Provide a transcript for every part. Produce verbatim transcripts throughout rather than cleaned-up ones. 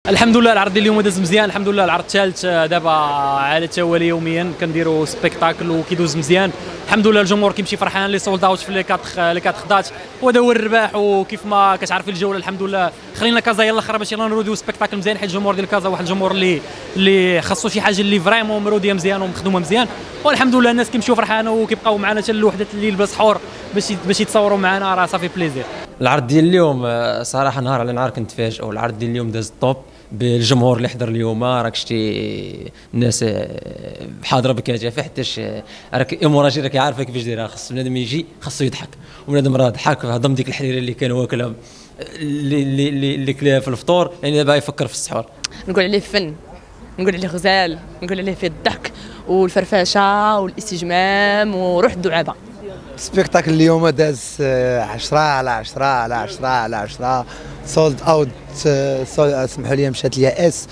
الحمد لله العرض ديال اليوم داز مزيان، الحمد لله العرض الثالث دابا على التوالي يوميا كنديروا سبيكتاكل وكيدوز مزيان. الحمد لله الجمهور كيمشي فرحان، لي سولد اوت في لي كاتر لي كاتر خدات، وهذا هو الرباح. وكيف ما كتعرفي الجوله الحمد لله خلينا كازا هي الاخر باش يلا نروديو سبيكتاكل مزيان، حيت الجمهور ديال كازا واحد الجمهور اللي اللي خاصو شي حاجه اللي فريمون مروديه مزيان ومخدومه مزيان. والحمد لله الناس كيمشيو فرحانه وكيبقاو معنا حتى لوحده الليل بسحور باش باش يتصوروا معنا، راه صافي بليزير. العرض ديال اليوم صراحه نهار على نهار كنتفاجئوا. العرض ديال اليوم داز طوب بالجمهور اللي حضر اليوم، راك شتي الناس حاضره بكثافه، حيتاش راك ايموراجي راك عارفه كيفاش دايره. خاص بنادم يجي خاصو يضحك، وبنادم راه ضحك هضم ديك الحريره اللي كان واكلها اللي اللي اللي كلاها في الفطور، يعني دابا يفكر في السحور. نقول عليه فن، نقول عليه غزال، نقول عليه فيه الضحك والفرفشه والاستجمام وروح الدعابه. سبيكتاكل اليوم داز عشرة على عشرة على عشرة على عشرة، سولد اوت. اسمحوا لي مشات ليا اس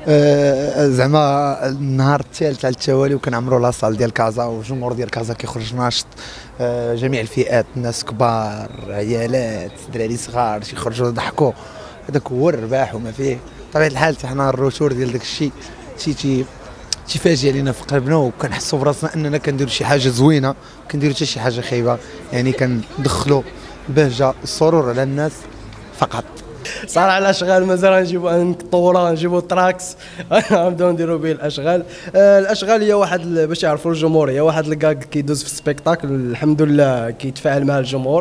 زعما النهار الثالث على التوالي، وكنعمروا لاصال ديال كازا، والجمهور ديال كازا كيخرج ناشط، جميع الفئات، الناس كبار عيالات دراري صغار تيخرجوا يضحكوا. هذاك هو الرباح وما فيه. بطبيعه الحال حنا الروتور ديال داك الشيء تي تيفاجئ علينا في قلبنا، وكنحسوا براسنا اننا كنديروا شي حاجه زوينه، كنديروا حتى شي حاجه خايبه، يعني كندخلوا البهجه السرور على الناس فقط. صراحه الاشغال مازال نجيبوا نطورها، نجيبوا تراكس نبداو نديروا به الاشغال. الاشغال هي واحد باش يعرفوا الجمهور، هي واحد الكاك كيدوز في السبيكتاكل، الحمد لله كيتفاعل مع الجمهور.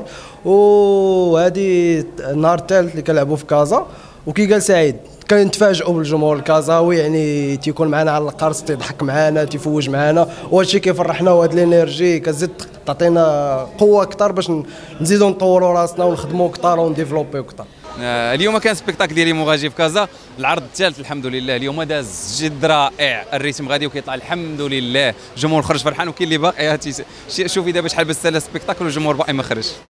وهذه النهار الثالث اللي كنلعبوا في كازا، وكي قال سعيد كنتفاجئوا بالجمهور الكازاوي، يعني تيكون معنا على القرص، تيضحك معنا، تيفوج معنا، وهذا الشيء كيفرحنا. وهاد الانرجي كتزيد تعطينا قوه اكثر باش نزيدوا نطوروا راسنا ونخدموا اكثر ونديفلوبيو اكثر. اليوم كان سبيكتاكل ديالي مغاجي في كازا، العرض الثالث الحمد لله اليوم داز جد رائع، الريتم غادي وكيطلع الحمد لله، الجمهور خرج فرحان، وكاين اللي باقي شوفي دابا شحال بس سالا سبيكتاكل والجمهور باقي ما خرج.